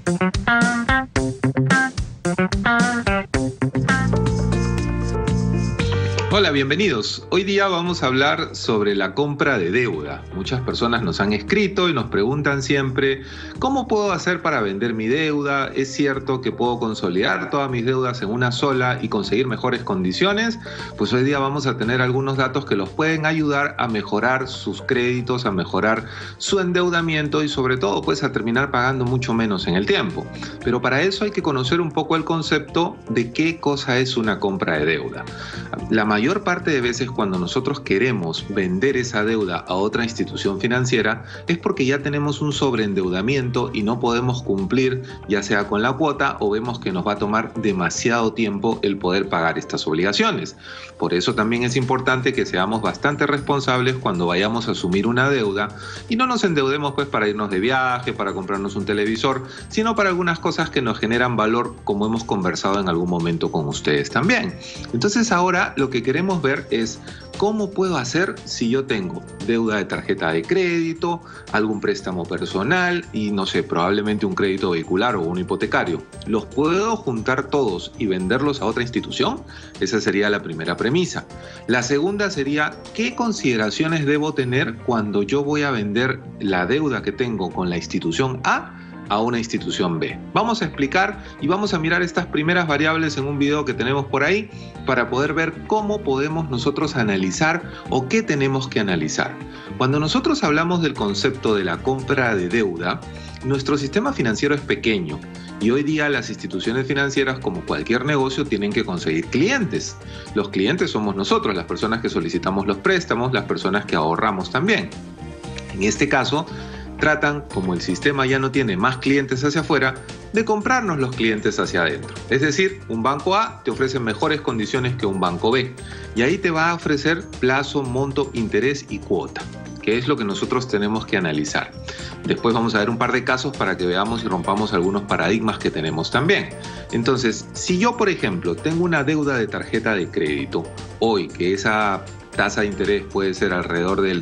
Hola, bienvenidos. Hoy día vamos a hablar sobre la compra de deuda. Muchas personas nos han escrito y nos preguntan siempre, ¿cómo puedo hacer para vender mi deuda? ¿Es cierto que puedo consolidar todas mis deudas en una sola y conseguir mejores condiciones? Pues hoy día vamos a tener algunos datos que los pueden ayudar a mejorar sus créditos, a mejorar su endeudamiento y sobre todo pues a terminar pagando mucho menos en el tiempo. Pero para eso hay que conocer un poco el concepto de qué cosa es una compra de deuda. La mayor parte de veces cuando nosotros queremos vender esa deuda a otra institución financiera es porque ya tenemos un sobreendeudamiento y no podemos cumplir ya sea con la cuota o vemos que nos va a tomar demasiado tiempo el poder pagar estas obligaciones. Por eso también es importante que seamos bastante responsables cuando vayamos a asumir una deuda y no nos endeudemos pues para irnos de viaje, para comprarnos un televisor, sino para algunas cosas que nos generan valor, como hemos conversado en algún momento con ustedes también. Entonces ahora lo que queremos ver es cómo puedo hacer si yo tengo deuda de tarjeta de crédito, algún préstamo personal y no sé, probablemente un crédito vehicular o un hipotecario. ¿Los puedo juntar todos y venderlos a otra institución? Esa sería la primera premisa. La segunda sería, ¿qué consideraciones debo tener cuando yo voy a vender la deuda que tengo con la institución A a una institución B? Vamos a explicar y vamos a mirar estas primeras variables en un video que tenemos por ahí para poder ver cómo podemos nosotros analizar o qué tenemos que analizar. Cuando nosotros hablamos del concepto de la compra de deuda, nuestro sistema financiero es pequeño y hoy día las instituciones financieras, como cualquier negocio, tienen que conseguir clientes. Los clientes somos nosotros, las personas que solicitamos los préstamos, las personas que ahorramos también. En este caso, tratan, como el sistema ya no tiene más clientes hacia afuera, de comprarnos los clientes hacia adentro. Es decir, un banco A te ofrece mejores condiciones que un banco B y ahí te va a ofrecer plazo, monto, interés y cuota, que es lo que nosotros tenemos que analizar. Después vamos a ver un par de casos para que veamos y rompamos algunos paradigmas que tenemos también. Entonces, si yo, por ejemplo, tengo una deuda de tarjeta de crédito hoy, que esa tasa de interés puede ser alrededor del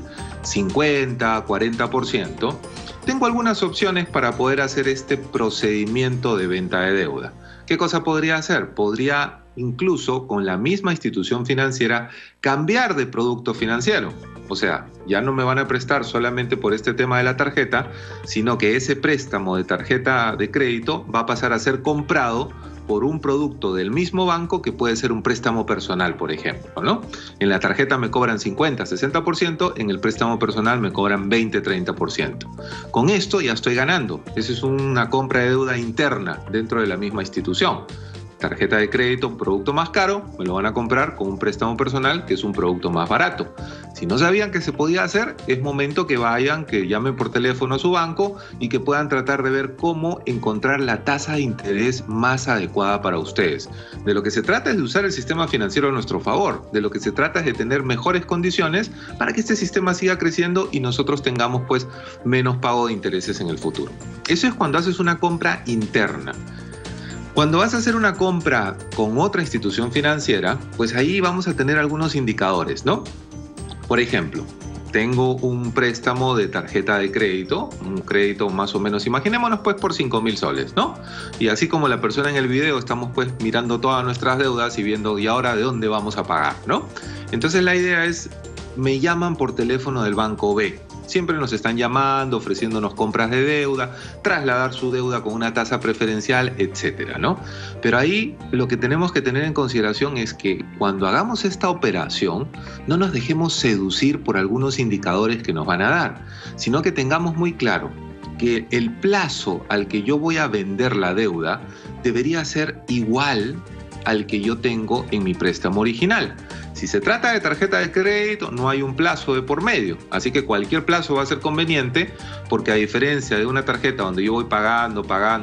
50-40%, tengo algunas opciones para poder hacer este procedimiento de venta de deuda. ¿Qué cosa podría hacer? Podría incluso con la misma institución financiera cambiar de producto financiero. O sea, ya no me van a prestar solamente por este tema de la tarjeta, sino que ese préstamo de tarjeta de crédito va a pasar a ser comprado por un producto del mismo banco que puede ser un préstamo personal, por ejemplo, ¿no? En la tarjeta me cobran 50-60%, en el préstamo personal me cobran 20-30%. Con esto ya estoy ganando. Esa es una compra de deuda interna dentro de la misma institución. Tarjeta de crédito, un producto más caro, me lo van a comprar con un préstamo personal que es un producto más barato. Si no sabían que se podía hacer, es momento que vayan, que llamen por teléfono a su banco y que puedan tratar de ver cómo encontrar la tasa de interés más adecuada para ustedes. De lo que se trata es de usar el sistema financiero a nuestro favor. De lo que se trata es de tener mejores condiciones para que este sistema siga creciendo y nosotros tengamos pues menos pago de intereses en el futuro. Eso es cuando haces una compra interna. Cuando vas a hacer una compra con otra institución financiera, pues ahí vamos a tener algunos indicadores, ¿no? Por ejemplo, tengo un préstamo de tarjeta de crédito, un crédito más o menos, imaginémonos pues por 5.000 soles, ¿no? Y así como la persona en el video, estamos pues mirando todas nuestras deudas y viendo, ¿y ahora de dónde vamos a pagar, no? Entonces la idea es, me llaman por teléfono del banco B. Siempre nos están llamando, ofreciéndonos compras de deuda, trasladar su deuda con una tasa preferencial, etcétera, ¿no? Pero ahí lo que tenemos que tener en consideración es que cuando hagamos esta operación, no nos dejemos seducir por algunos indicadores que nos van a dar, sino que tengamos muy claro que el plazo al que yo voy a vender la deuda debería ser igual al que yo tengo en mi préstamo original. Si se trata de tarjeta de crédito, no hay un plazo de por medio, así que cualquier plazo va a ser conveniente porque a diferencia de una tarjeta donde yo voy pagando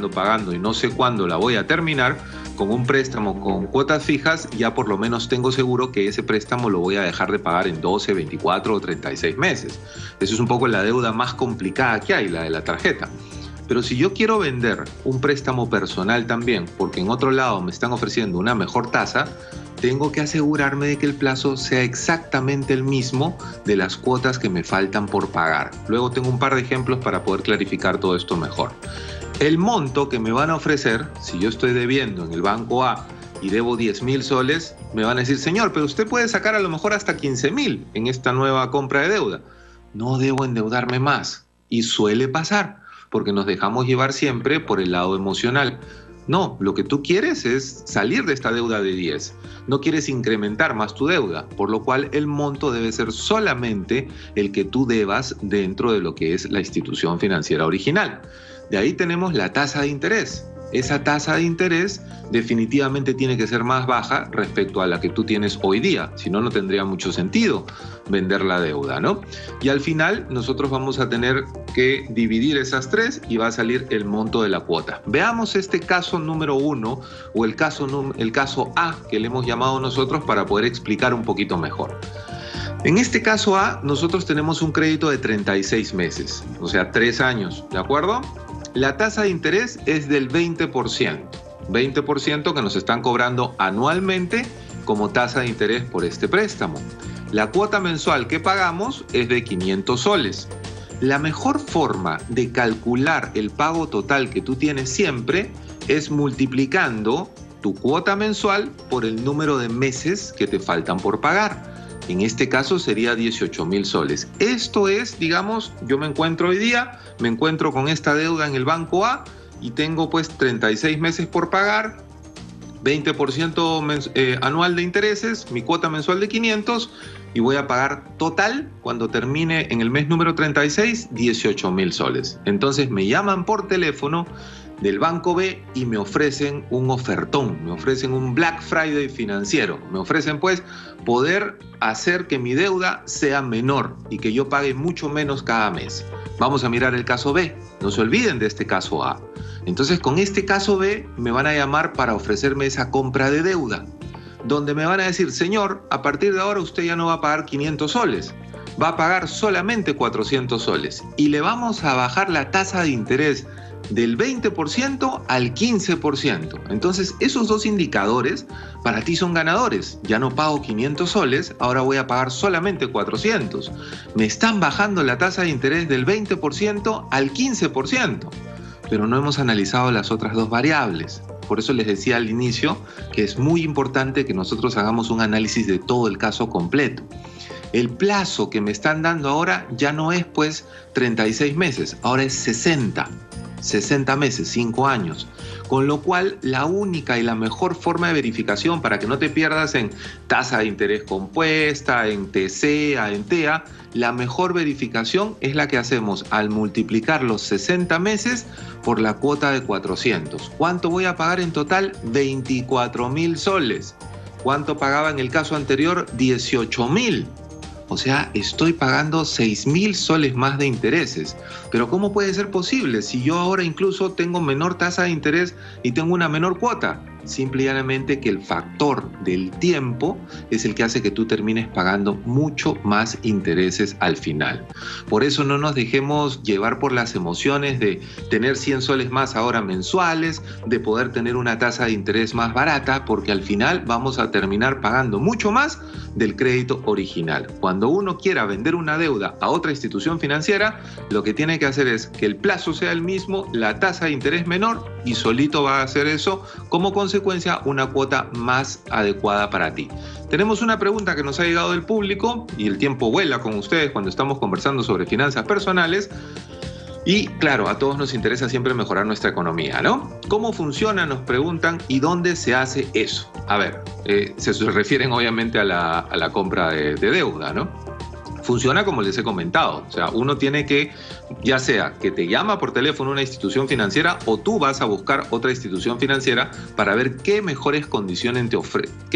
y no sé cuándo la voy a terminar, con un préstamo con cuotas fijas ya por lo menos tengo seguro que ese préstamo lo voy a dejar de pagar en 12, 24 o 36 meses. Eso es un poco la deuda más complicada que hay, la de la tarjeta. Pero si yo quiero vender un préstamo personal también, porque en otro lado me están ofreciendo una mejor tasa, tengo que asegurarme de que el plazo sea exactamente el mismo de las cuotas que me faltan por pagar. Luego tengo un par de ejemplos para poder clarificar todo esto mejor. El monto que me van a ofrecer, si yo estoy debiendo en el banco A y debo 10.000 soles, me van a decir, señor, pero usted puede sacar a lo mejor hasta 15.000 en esta nueva compra de deuda. No debo endeudarme más. Y suele pasar, porque nos dejamos llevar siempre por el lado emocional. No, lo que tú quieres es salir de esta deuda de 10. No quieres incrementar más tu deuda, por lo cual el monto debe ser solamente el que tú debas dentro de lo que es la institución financiera original. De ahí tenemos la tasa de interés. Esa tasa de interés definitivamente tiene que ser más baja respecto a la que tú tienes hoy día, si no, no tendría mucho sentido vender la deuda, ¿no? Y al final nosotros vamos a tener que dividir esas tres y va a salir el monto de la cuota. Veamos este caso número 1 o el caso A que le hemos llamado nosotros para poder explicar un poquito mejor. En este caso A, nosotros tenemos un crédito de 36 meses, o sea, 3 años, ¿de acuerdo? La tasa de interés es del 20% que nos están cobrando anualmente como tasa de interés por este préstamo. La cuota mensual que pagamos es de 500 soles. La mejor forma de calcular el pago total que tú tienes siempre es multiplicando tu cuota mensual por el número de meses que te faltan por pagar. En este caso sería 18.000 soles. Esto es, digamos, yo me encuentro con esta deuda en el banco A y tengo pues 36 meses por pagar, 20% anual de intereses, mi cuota mensual de 500 y voy a pagar total cuando termine en el mes número 36, 18.000 soles. Entonces me llaman por teléfono del banco B y me ofrecen un ofertón, me ofrecen un Black Friday financiero, me ofrecen pues poder hacer que mi deuda sea menor y que yo pague mucho menos cada mes. Vamos a mirar el caso B, no se olviden de este caso A. Entonces con este caso B me van a llamar para ofrecerme esa compra de deuda, donde me van a decir, señor, a partir de ahora usted ya no va a pagar 500 soles, va a pagar solamente 400 soles y le vamos a bajar la tasa de interés del 20% al 15%. Entonces esos dos indicadores para ti son ganadores. Ya no pago 500 soles, ahora voy a pagar solamente 400. Me están bajando la tasa de interés del 20% al 15%, pero no hemos analizado las otras dos variables. Por eso les decía al inicio que es muy importante que nosotros hagamos un análisis de todo el caso completo. El plazo que me están dando ahora ya no es pues 36 meses, ahora es 60 meses, 5 años. Con lo cual, la única y la mejor forma de verificación para que no te pierdas en tasa de interés compuesta, en TCA, en TEA, la mejor verificación es la que hacemos al multiplicar los 60 meses por la cuota de 400. ¿Cuánto voy a pagar en total? 24.000 soles. ¿Cuánto pagaba en el caso anterior? 18.000. O sea, estoy pagando 6.000 soles más de intereses. Pero ¿cómo puede ser posible si yo ahora incluso tengo menor tasa de interés y tengo una menor cuota? Simple y llanamente que el factor del tiempo es el que hace que tú termines pagando mucho más intereses al final. Por eso no nos dejemos llevar por las emociones de tener 100 soles más ahora mensuales, de poder tener una tasa de interés más barata, porque al final vamos a terminar pagando mucho más del crédito original. Cuando uno quiera vender una deuda a otra institución financiera, lo que tiene que hacer es que el plazo sea el mismo, la tasa de interés menor y solito va a hacer eso como consecuencia una cuota más adecuada para ti. Tenemos una pregunta que nos ha llegado del público y el tiempo vuela con ustedes cuando estamos conversando sobre finanzas personales. Y claro, a todos nos interesa siempre mejorar nuestra economía, ¿no? ¿Cómo funciona? Nos preguntan, ¿y dónde se hace eso? A ver, se refieren obviamente a la compra de deuda, ¿no? Funciona como les he comentado, o sea, uno tiene que, ya sea que te llama por teléfono una institución financiera o tú vas a buscar otra institución financiera para ver qué mejores condiciones te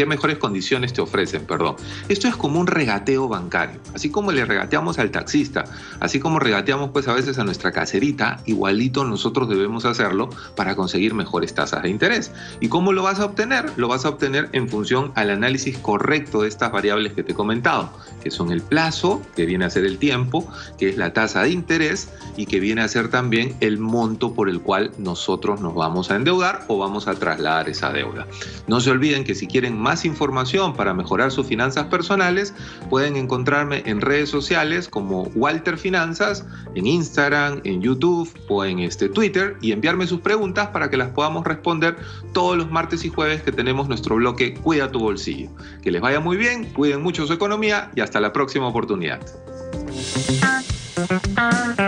ofrecen. Esto es como un regateo bancario, así como le regateamos al taxista, así como regateamos pues a veces a nuestra caserita, igualito nosotros debemos hacerlo para conseguir mejores tasas de interés. ¿Y cómo lo vas a obtener? Lo vas a obtener en función al análisis correcto de estas variables que te he comentado, que son el plazo, plazo, que viene a ser el tiempo, que es la tasa de interés y que viene a ser también el monto por el cual nosotros nos vamos a endeudar o vamos a trasladar esa deuda. No se olviden que si quieren más información para mejorar sus finanzas personales, pueden encontrarme en redes sociales como Walter Finanzas, en Instagram, en YouTube o en Twitter, y enviarme sus preguntas para que las podamos responder todos los martes y jueves que tenemos nuestro bloque Cuida tu bolsillo. Que les vaya muy bien, cuiden mucho su economía y hasta la próxima oportunidad.